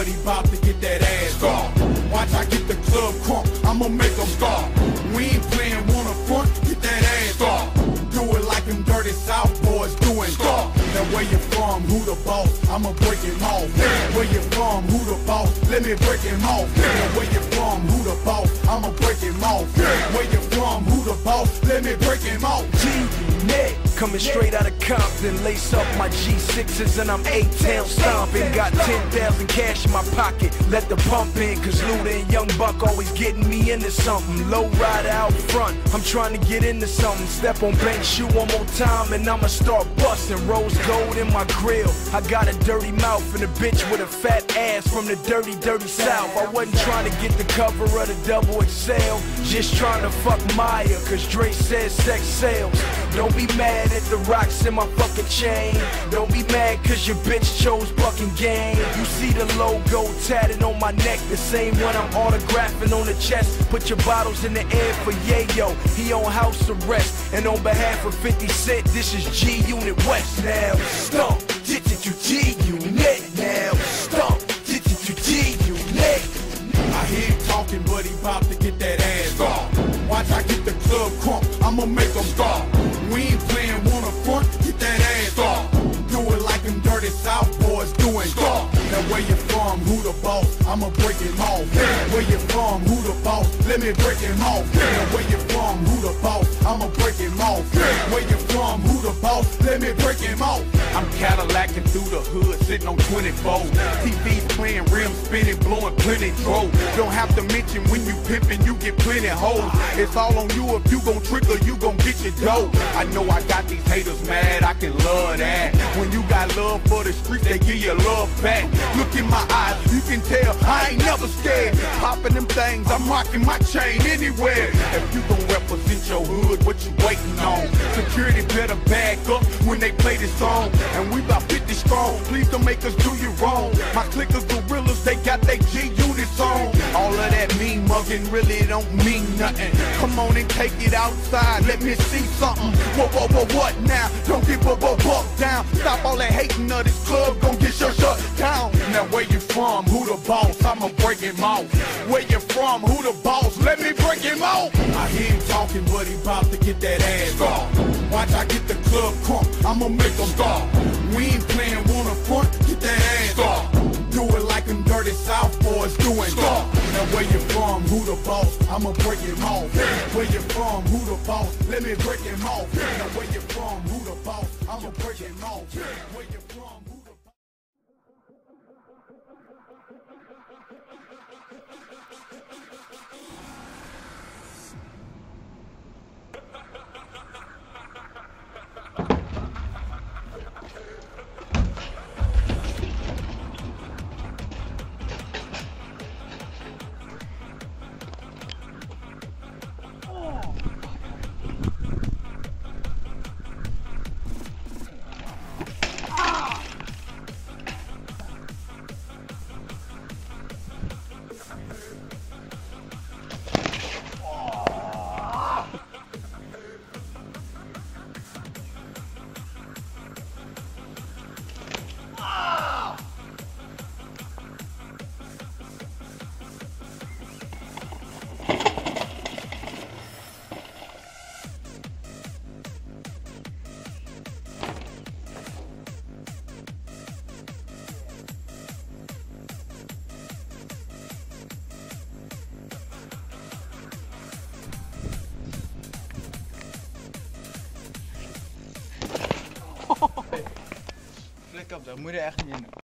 but he bout to get that ass scar. Watch I get the club crunk, I'ma make him scar. We ain't playing one up front, get that ass scar. Do it like them dirty South boys doing scar. Now where you from, who the boss, I'ma break him off. Where you from, who the boss, let me break him off. Now where you from, who the boss, I'ma break him off. Where you from, who the boss, let me break him off. G-Net, coming straight out of Compton, lace up my G6s and I'm 8-town stomping. Got 10,000 cash in my pocket, let the pump in, cause Luda and Young Buck always getting me into something. Low rider out front, I'm trying to get into something. Step on bench shoe one more time and I'ma start busting. Rose gold in my grill, I got a dirty mouth and a bitch with a fat ass from the dirty, dirty South. I wasn't trying to get the cover of the Double XL, just trying to fuck Maya, cause Dre says sex sells. Don't be mad at the rocks in my fucking chain. Don't be mad cause your bitch chose fucking game. You see the logo tatted on my neck, the same one I'm autographing on the chest. Put your bottles in the air for Yayo, he on house arrest. And on behalf of 50 Cent, this is G-Unit West now. Stomp, G-Unit now. Stomp, G-Unit. I hear him talking, but he bout to get that ass scar. Watch I get the club crunk, I'ma make him scar. We ain't playing one up front, get that ass scar. Do it like them dirty South boys doing scar. Now where you from, who the boss, I'ma break him off. Where you from, who the boss, let me break him off. Now where you from, who the boss, I'ma break him off. Where you from, who the boss, let me break him off. I'm Cadillacing through the hood, sitting on 24. TV's playing, rims spinning, blowing plenty dro. Don't have to mention when you pimping, you get plenty hoes. It's all on you if you gon' trick or you gon' get your dough. I know I got these haters mad, I can love that. When you got love for the streets, they give you love back. Look in my eyes, you can tell I ain't never scared. Popping them things, I'm rocking my chain anywhere. If you gon' represent your hood, what you waiting on? Security better back up when they play this song. And we about 50 strong, please don't make us do you wrong. My clickers gorillas, they got they G-Units on. All of that mean mugging really don't mean nothing. Come on and take it outside, let me see something. What now? Don't get buck down. Stop all that hating of this club, gon' get your shut down. Now where you from, who the boss, I'ma break him off. Where you from, who the boss, let me break him off. I hear him talking, but he bout to get that ass scar. Watch I get the club crunk, I'ma make him scar. We ain't playing one up front, get that ass scar. Do it like them dirty South boys doing scar. Now where you from, who the boss, I'ma break him off. Where you from, who the boss, let me break him off. Now where you from, who the boss, I'ma break him off. Where you from, who the boss. Flik op, dat moet je echt niet doen.